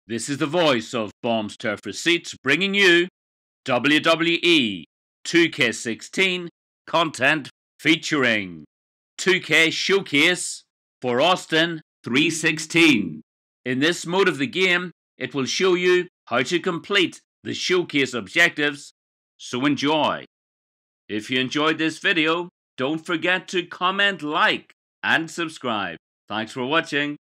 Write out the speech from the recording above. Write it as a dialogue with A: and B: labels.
A: This is the voice of Bombs Turf Receipts bringing you WWE 2K16 content featuring 2K Showcase for Austin 316. In this mode of the game, it will show you how to complete the showcase objectives, so enjoy. If you enjoyed this video, don't forget to comment, like, and subscribe. Thanks for watching.